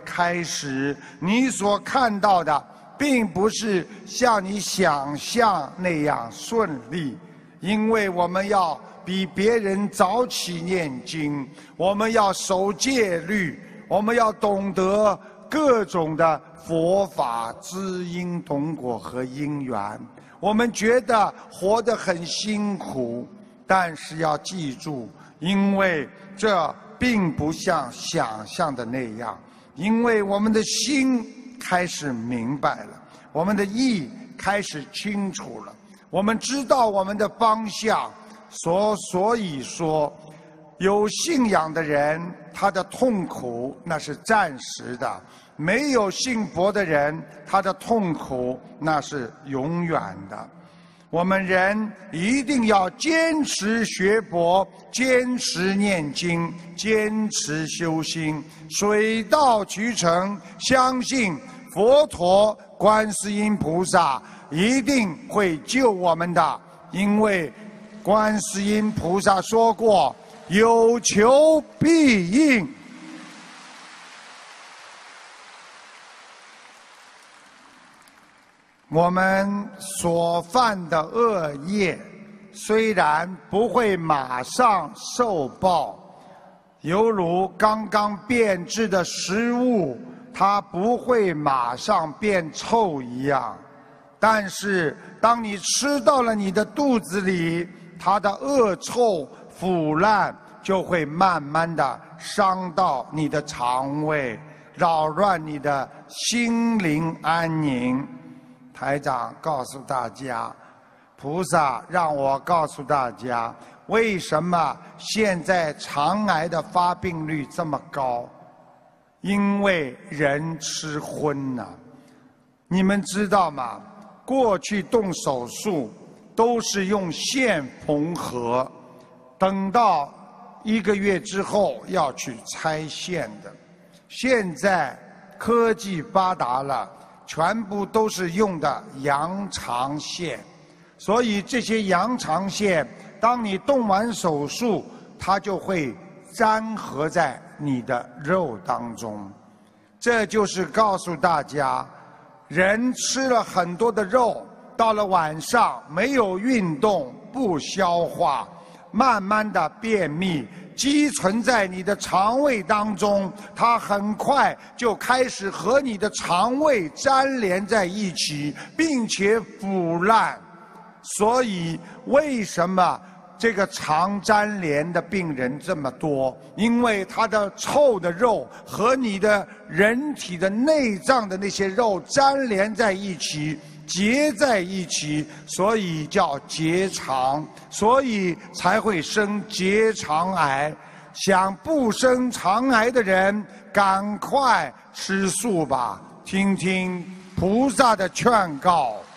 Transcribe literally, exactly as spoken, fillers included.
开始，你所看到的并不是像你想象那样顺利，因为我们要比别人早起念经，我们要守戒律，我们要懂得各种的佛法知因懂果和因缘。我们觉得活得很辛苦，但是要记住，因为这并不像想象的那样，因为我们的心开始明白了，我们的意开始清楚了，我们知道我们的方向。所所以说，有信仰的人，他的痛苦那是暂时的；没有信佛的人，他的痛苦那是永远的。我们人一定要坚持学佛，坚持念经，坚持修心，水到渠成，相信佛陀、观世音菩萨一定会救我们的，因为观世音菩萨说过，有求必应。我们所犯的恶业，虽然不会马上受报，犹如刚刚变质的食物，它不会马上变臭一样，但是当你吃到了你的肚子里，它的恶臭腐烂就会慢慢的伤到你的肠胃，扰乱你的心灵安宁。台长告诉大家，菩萨让我告诉大家，为什么现在肠癌的发病率这么高？因为人吃荤了。你们知道吗？过去动手术都是用线缝合，等到一个月之后要去拆线的。现在科技发达了，全部都是用的羊肠线，所以这些羊肠线，当你动完手术，它就会粘合在你的肉当中。这就是告诉大家，人吃了很多的肉，到了晚上没有运动，不消化，慢慢的便秘，积存在你的肠胃当中，它很快就开始和你的肠胃粘连在一起，并且腐烂。所以为什么这个肠粘连的病人这么多？因为他的臭的肉和你的人体的内脏的那些肉粘连在一起，结在一起，所以叫结肠，所以才会生结肠癌。想不生肠癌的人，赶快吃素吧，听听菩萨的劝告。